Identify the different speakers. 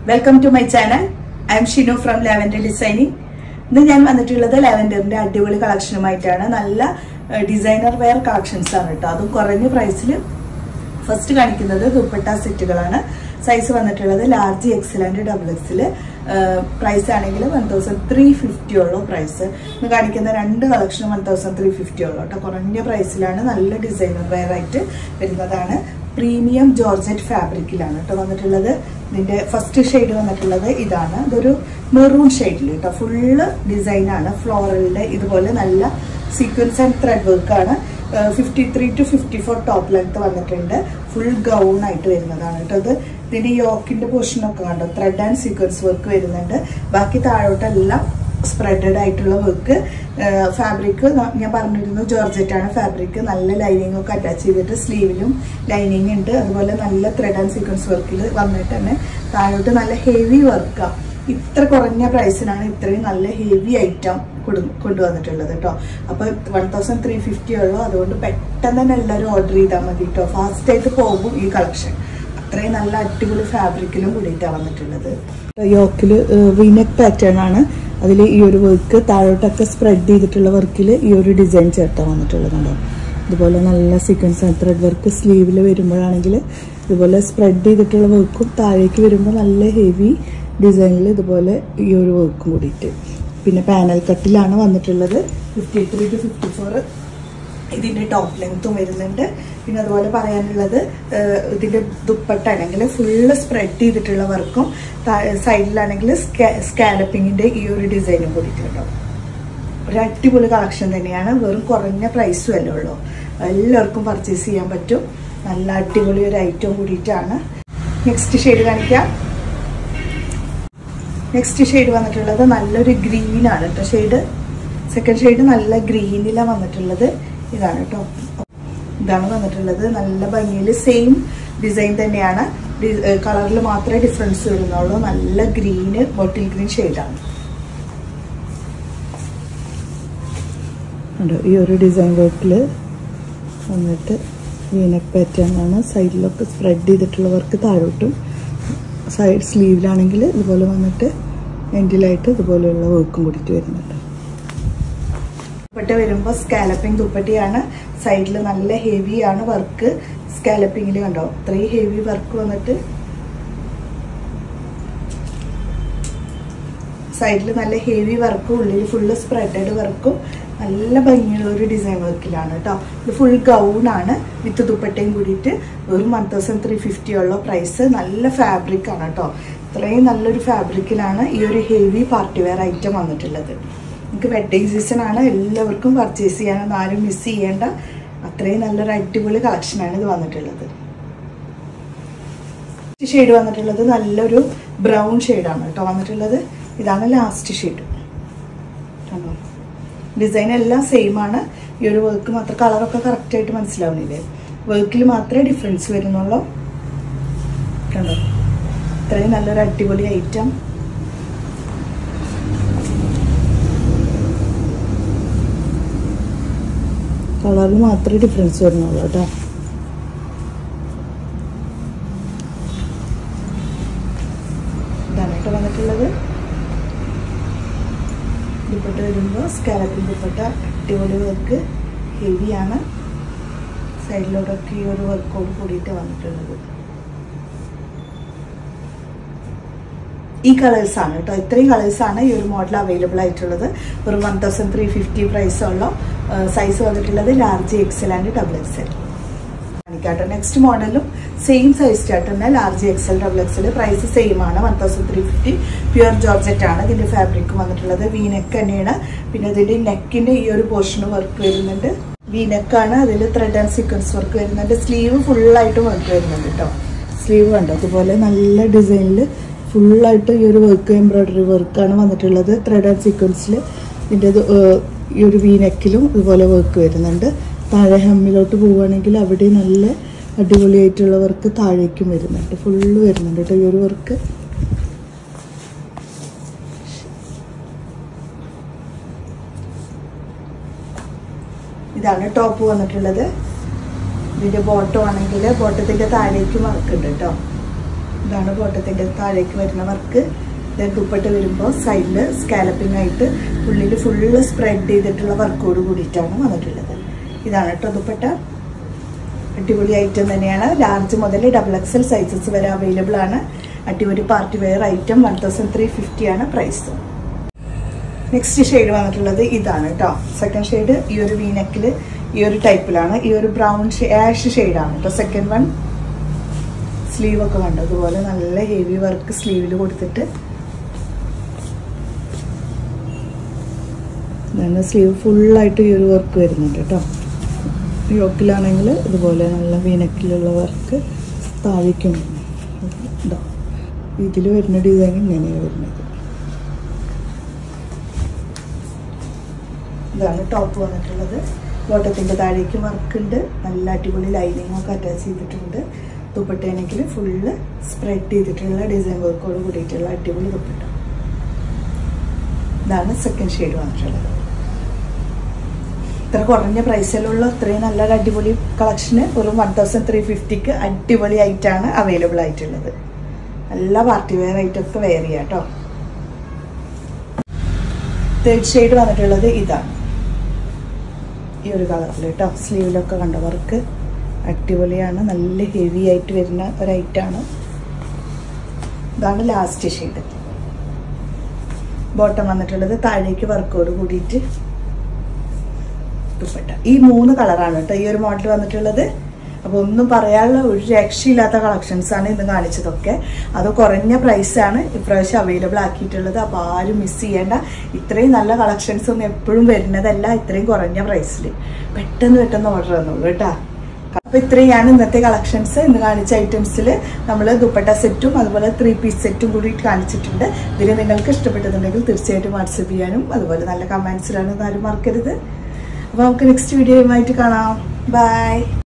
Speaker 1: Welcome to my channel. I am Shinu from Lavender Designing. ഇന്ന് ഞാൻ വന്നിട്ടുള്ളത് ലാവൻഡറിന്റെ അടിപൊളി കളക്ഷനുമായിട്ടാണ്. നല്ല ഡിസൈനർ വെയർ കളക്ഷൻസ് ആണ് കേട്ടോ. അതും കുറഞ്ഞ പ്രൈസിൽ. ഫസ്റ്റ് കാണിക്കുന്നത് ദുപ്പട്ട സെറ്റുകളാണ്. സൈസ് വന്നിട്ടുള്ളത് large XL and double XL. Price ആണെങ്കിൽ 1350 ഉള്ളൂ പ്രൈസ്. ഇന്ന് കാണിക്കുന്ന രണ്ട് കളക്ഷനും 1350 ഉള്ളൂ കേട്ടോ. കുറഞ്ഞ പ്രൈസിലാണ് നല്ല ഡിസൈനർ വെയർ ആയിട്ട് വരുന്നതാണ്. പ്രീമിയം ജോർജറ്റ് ഫാബ്രിക്കിലാണ് കേട്ടോ വന്നിട്ടുള്ളത്. ഇതിന്റെ ഫസ്റ്റ് ഷെയ്ഡ് വന്നിട്ടുള്ളത് ഇതാണ്. ഇതൊരു മെറൂൺ ഷെയ്ഡിൽ കേട്ടോ. ഫുള്ള് ഡിസൈനാണ് ഫ്ലോറലിന്റെ. ഇതുപോലെ നല്ല സീക്വൻസ് ആൻഡ് ത്രെഡ് വർക്കാണ്. 53 to 54 ടോപ്പ് ലെങ്ത് വന്നിട്ടുണ്ട്. ഫുൾ ഗൗൺ ആയിട്ട് വരുന്നതാണ് കേട്ടോ. ഇത് ഇതിന്റെ യോക്കിന്റെ പോർഷനൊക്കെ കണ്ടോ, ത്രെഡ് ആൻഡ് സീക്വൻസ് വർക്ക് വരുന്നുണ്ട്. ബാക്കി താഴോട്ടെല്ലാം സ്പ്രെഡഡ് ആയിട്ടുള്ള വർക്ക്. ഫാബ്രിക് ഞാൻ പറഞ്ഞിരുന്നു ജോർജറ്റ് ആണ് ഫാബ്രിക്. നല്ല ലൈനിങ് ഒക്കെ അറ്റാച്ച് ചെയ്തിട്ട് സ്ലീവിലും ലൈനിങ് ഉണ്ട്. അതുപോലെ നല്ല ത്രെഡ് ആൻഡ് സീക്വൻസ് വർക്കിൽ വന്നിട്ട് തന്നെ താഴോട്ട് നല്ല ഹെവി വർക്കാണ്. ഇത്ര കുറഞ്ഞ പ്രൈസിനാണ് ഇത്രയും നല്ല ഹെവി ഐറ്റം കൊണ്ടുവന്നിട്ടുള്ളത് കേട്ടോ. അപ്പൊ 1350 ഉള്ളൂ. അതുകൊണ്ട് പെട്ടെന്ന് തന്നെ എല്ലാവരും ഓർഡർ ചെയ്താൽ മതി കേട്ടോ. ഫാസ്റ്റ് ആയിട്ട് പോകും ഈ കളക്ഷൻ. അത്രയും നല്ല അടിപൊളി ഫാബ്രിക്കിലും കൂടിയിട്ടാണ് വന്നിട്ടുള്ളത്. യോക്കില് വീനെക്ക് പാറ്റേൺ ആണ്. അതിൽ ഈ ഒരു വർക്ക് താഴോട്ടൊക്കെ സ്പ്രെഡ് ചെയ്തിട്ടുള്ള വർക്കിൽ ഈ ഒരു ഡിസൈൻ ചേർത്താൻ വന്നിട്ടുള്ളതുണ്ടോ. ഇതുപോലെ നല്ല സീക്വൻസ് ആൻഡ് ത്രെഡ് വർക്ക് സ്ലീവിൽ വരുമ്പോഴാണെങ്കിൽ ഇതുപോലെ സ്പ്രെഡ് ചെയ്തിട്ടുള്ള വർക്കും താഴേക്ക് വരുമ്പോൾ നല്ല ഹെവി ഡിസൈനിൽ ഇതുപോലെ ഈ ഒരു വർക്കും കൂടിയിട്ട്. പിന്നെ പാനൽ കട്ടിലാണ് വന്നിട്ടുള്ളത്. 53 to 54 ഇതിന്റെ ടോപ്പ് ലെങ്ത്തും വരുന്നുണ്ട്. പിന്നെ അതുപോലെ പറയാനുള്ളത് ഇതിന്റെ ദുപ്പട്ട ആണെങ്കിൽ ഫുള്ള് സ്പ്രെഡ് ചെയ്തിട്ടുള്ള വർക്കും സൈഡിലാണെങ്കിൽ സ്കാലപ്പിങ്ങിന്റെ ഈ ഒരു ഡിസൈനും കൂടിയിട്ടുണ്ടാവും. ഒരു അടിപൊളി കളക്ഷൻ തന്നെയാണ്. വെറും കുറഞ്ഞ പ്രൈസും അല്ലേ ഉള്ളൂ. എല്ലാവർക്കും പർച്ചേസ് ചെയ്യാൻ പറ്റും. നല്ല അടിപൊളി ഒരു ഐറ്റം കൂടിയിട്ടാണ്. നെക്സ്റ്റ് ഷെയ്ഡ് കാണിക്കാം. നെക്സ്റ്റ് ഷെയ്ഡ് വന്നിട്ടുള്ളത് നല്ലൊരു ഗ്രീൻ ആണ് കേട്ടോ. ഷെയ്ഡ് സെക്കൻഡ് ഷെയ്ഡ് നല്ല ഗ്രീനിലാണ് വന്നിട്ടുള്ളത്. ഇതാണ് കേട്ടോ. ഇതാണ് വന്നിട്ടുള്ളത്. നല്ല ഭംഗിയിൽ സെയിം ഡിസൈൻ തന്നെയാണ്. കളറിൽ മാത്രമേ ഡിഫറൻസ് വരുന്നുള്ളൂ. നല്ല ഗ്രീന് ബോട്ടിൽ ഗ്രീൻ ഷെയ്ഡാണ്. ഈ ഒരു ഡിസൈൻ വർക്കിൽ വന്നിട്ട് വീനക്ക് പാറ്റേൺ ആണ്. സൈഡിലൊക്കെ സ്പ്രെഡ് ചെയ്തിട്ടുള്ള വർക്ക് താഴോട്ടും സൈഡ് സ്ലീവിലാണെങ്കിൽ ഇതുപോലെ വന്നിട്ട് എൻഡിലായിട്ട് ഇതുപോലെയുള്ള വർക്കും കൂടിയിട്ട് വരുന്നുണ്ട്. ദുപ്പട്ട വരുമ്പോൾ സ്കാലപ്പിംഗ് ദുപ്പട്ടയാണ്. സൈഡിൽ നല്ല ഹെവി ആണ് വർക്ക്. സ്കാലപ്പിങ്ങിൽ കണ്ടോ ഇത്രയും ഹെവി വർക്ക് വന്നിട്ട് സൈഡിൽ നല്ല ഹെവി വർക്കും ഉള്ളിൽ ഫുള്ള് സ്പ്രെഡഡ് വർക്കും നല്ല ഭംഗിയുള്ള ഒരു ഡിസൈൻ വർക്കിലാണ് കേട്ടോ. ഇത് ഫുൾ ഗൗൺ ആണ് വിത്ത് ദുപ്പട്ടയും കൂടിയിട്ട്. വെറും 1350 ഉള്ള പ്രൈസ്. നല്ല ഫാബ്രിക് ആണ് കേട്ടോ. ഇത്രയും നല്ലൊരു ഫാബ്രിക്കിലാണ് ഈ ഒരു ഹെവി പാർട്ടി വെയർ ഐറ്റം വന്നിട്ടുള്ളത്. നമുക്ക് വെഡ്ഡിങ് സീസൺ ആണ്. എല്ലാവർക്കും പർച്ചേസ് ചെയ്യാനൊന്നും ആരും മിസ് ചെയ്യേണ്ട. അത്രയും നല്ലൊരു അടിപൊളി കളക്ഷനാണ് ഇത് വന്നിട്ടുള്ളത്. ഷെയ്ഡ് വന്നിട്ടുള്ളത് നല്ലൊരു ബ്രൗൺ ഷെയ്ഡാണ് കേട്ടോ വന്നിട്ടുള്ളത്. ഇതാണ് ലാസ്റ്റ് ഷെയ്ഡ്. ഡിസൈൻ എല്ലാം സെയിം ആണ്. ഈ ഒരു വർക്ക് മാത്രം കളറൊക്കെ കറക്റ്റ് ആയിട്ട് മനസ്സിലാവുന്നില്ലേ. വർക്കിൽ മാത്രമേ ഡിഫറൻസ് വരുന്നുള്ളൂ. കണ്ടോ ഇത്രയും നല്ലൊരു അടിപൊളി ഐറ്റം. കളറിൽ മാത്രമേ ഡിഫറൻസ് വരുന്നുള്ളൂ കേട്ടോ. ഇതാണ് കേട്ടോ വന്നിട്ടുള്ളത്. ദുപ്പട്ട വരുമ്പോൾ സ്കാലപ്പിംഗ് ദുപ്പട്ട അടിപൊളി വർക്ക് ഹെവിയാണ്. സൈഡിലോട്ടൊക്കെ ഈ ഒരു വർക്കോട് കൂടിയിട്ട് വന്നിട്ടുള്ളത്. ഈ കളേഴ്സാണ് കേട്ടോ. ഇത്രയും കളേഴ്സാണ് ഈ ഒരു മോഡൽ അവൈലബിൾ ആയിട്ടുള്ളത്. ഒരു 1350 പ്രൈസുള്ള സൈസ് വന്നിട്ടുള്ളത് large XL and double XL. കാണിക്കാട്ടോ. നെക്സ്റ്റ് മോഡലും സെയിം സൈസ് ചാർട്ട് തന്നെ large XL double XL. Price same ആണ്. 1350. പ്യുർ ജോർജറ്റ് ആണ് ഇതിന്റെ ഫാബ്രിക് വന്നിട്ടുള്ളത്. വീനെക്ക് തന്നെയാണ്. പിന്നെ ഇതിന്റെ നെക്കിന്റെ ഈ ഒരു പോർഷന് വർക്ക് വരുന്നുണ്ട്. വീനെക്കാണ്. അതിൽ ത്രെഡ് ആൻഡ് സീക്വൻസ് വർക്ക് വരുന്നുണ്ട്. സ്ലീവ് ഫുള്ളായിട്ട് വർക്ക് വരുന്നുണ്ട് കേട്ടോ. സ്ലീവ് കണ്ടോ അതുപോലെ നല്ല ഡിസൈനിൽ ഫുള്ളായിട്ട് ഈ ഒരു വർക്ക് എംബ്രോയിഡറി വർക്കാണ് വന്നിട്ടുള്ളത്. ത്രെഡ് ആൻഡ് സീക്വൻസിൽ ഇതിൻ്റെ ഈ ഒരു വീനെക്കിലും ഇതുപോലെ വർക്ക് വരുന്നുണ്ട്. താഴെ ഹെമ്മിലോട്ട് പോവുകയാണെങ്കിൽ അവിടെ നല്ല അടിപൊളിയായിട്ടുള്ള വർക്ക് താഴേക്കും വരുന്നുണ്ട്. ഫുള്ള് വരുന്നുണ്ട് കേട്ടോ ഈ ഒരു വർക്ക്. ഇതാണ് ടോപ്പ് വന്നിട്ടുള്ളത്. ഇതിൻ്റെ ബോട്ടം ആണെങ്കിൽ ബോട്ടത്തിൻ്റെ താഴേക്കും വർക്ക് ഉണ്ട് കേട്ടോ. ഇതാണ് ബോട്ടത്തിൻ്റെ താഴേക്ക് വരുന്ന വർക്ക്. ദുപ്പട്ട വരുമ്പോൾ സൈഡിൽ സ്കാലപ്പിംഗ് ആയിട്ട് ഉള്ളിൽ ഫുള്ള് സ്പ്രെഡ് ചെയ്തിട്ടുള്ള വർക്കോട് കൂടിയിട്ടാണ് വന്നിട്ടുള്ളത്. ഇതാണ് കേട്ടോ ദുപ്പട്ട. അടിപൊളി ഐറ്റം തന്നെയാണ്. ലാർജ് മുതൽ XXL സൈസസ് വരെ അവൈലബിൾ ആണ്. അടിപൊളി പാർട്ടി വെയർ ഐറ്റം. 1350 ആണ് പ്രൈസ്. നെക്സ്റ്റ് ഷെയ്ഡ് വന്നിട്ടുള്ളത് ഇതാണ് കേട്ടോ. സെക്കൻഡ് ഷെയ്ഡ് ഈ ഒരു വീനെക്കിൽ ഈ ഒരു ടൈപ്പിലാണ്. ഈ ഒരു ബ്രൗൺ ആഷ് ഷെയ്ഡാണ് കേട്ടോ സെക്കൻഡ് വൺ. സ്ലീവ് ഒക്കെ കണ്ടോ അതുപോലെ നല്ല ഹെവി വർക്ക് സ്ലീവിൽ കൊടുത്തിട്ട് ഇതാണ് സ്ലീവ് ഫുള്ളായിട്ട് ഈ ഒരു വർക്ക് വരുന്നുണ്ട് കേട്ടോ. യോക്കിലാണെങ്കിൽ ഇതുപോലെ നല്ല വീനക്കിലുള്ള വർക്ക് താഴേക്കും ഉണ്ടോ. ഇതിൽ വരുന്ന ഡിസൈൻ ഇങ്ങനെയാണ് വരുന്നത്. ഇതാണ് ടോപ്പ് വന്നിട്ടുള്ളത്. ബോട്ടത്തിൻ്റെ താഴേക്ക് വർക്കുണ്ട്. നല്ല അടിപൊളി ലൈനിങ് ഒക്കെ അറ്റാച്ച് ചെയ്തിട്ടുണ്ട്. ദുപ്പട്ടയാണെങ്കിൽ ഫുള്ള് സ്പ്രെഡ് ചെയ്തിട്ടുള്ള ഡിസൈൻ വർക്കോട് കൂടിയിട്ടുള്ള അടിപൊളി ദുപ്പട്ട. ഇതാണ് സെക്കൻഡ് ഷെയ്ഡ് വന്നിട്ടുള്ളത്. ഇത്ര കുറഞ്ഞ പ്രൈസിലുള്ള ഇത്രയും നല്ലൊരു അടിപൊളി കളക്ഷന് വെറും 1350 അടിപൊളി ആയിട്ടാണ് അവൈലബിൾ ആയിട്ടുള്ളത്. നല്ല പാർട്ടി വെയർ ആയിട്ടൊക്കെ വെയർ ചെയ്യാം കേട്ടോ. തേർഡ് ഷെയ്ഡ് വന്നിട്ടുള്ളത് ഇതാണ്. ഈ ഒരു കളറിൽ കേട്ടോ. സ്ലീവിലൊക്കെ കണ്ട വർക്ക് അടിപൊളിയാണ്. നല്ല ഹെവി ആയിട്ട് വരുന്ന ഒരു ഐറ്റാണ്. ഇതാണ് ലാസ്റ്റ് ഷെയ്ഡ്. ബോട്ടം വന്നിട്ടുള്ളത് താഴേക്ക് വർക്കോട് കൂടിയിട്ട് ദുപ്പട്ട. ഈ 3 കളറാണ് കേട്ടോ ഈ ഒരു മോഡൽ വന്നിട്ടുള്ളത്. അപ്പോൾ ഒന്നും പറയാനുള്ള ഒരു രക്ഷയില്ലാത്ത കളക്ഷൻസാണ് ഇന്ന് കാണിച്ചതൊക്കെ. അത് കുറഞ്ഞ പ്രൈസാണ് ഇപ്രാവശ്യം അവൈലബിൾ ആക്കിയിട്ടുള്ളത്. അപ്പോൾ ആരും മിസ് ചെയ്യേണ്ട. ഇത്രയും നല്ല കളക്ഷൻസ് ഒന്നും എപ്പോഴും വരുന്നതല്ല ഇത്രയും കുറഞ്ഞ പ്രൈസിൽ. പെട്ടെന്ന് ഓർഡർ തന്നോളൂ കേട്ടോ. അപ്പോൾ ഇത്രയാണ് ഇന്നത്തെ കളക്ഷൻസ്. ഇന്ന് കാണിച്ച ഐറ്റംസിൽ നമ്മൾ ദുപ്പട്ട സെറ്റും അതുപോലെ 3 പീസ് സെറ്റും കൂടി കാണിച്ചിട്ടുണ്ട്. ഇതിൽ നിങ്ങൾക്ക് ഇഷ്ടപ്പെട്ടതുണ്ടെങ്കിൽ തീർച്ചയായിട്ടും വാട്സപ്പ് ചെയ്യാനും അതുപോലെ നല്ല കമൻസിലാണ് ആരും മറക്കരുത്. അപ്പോൾ നമുക്ക് നെക്സ്റ്റ് വീഡിയോയുമായിട്ട് കാണാം. ബൈ.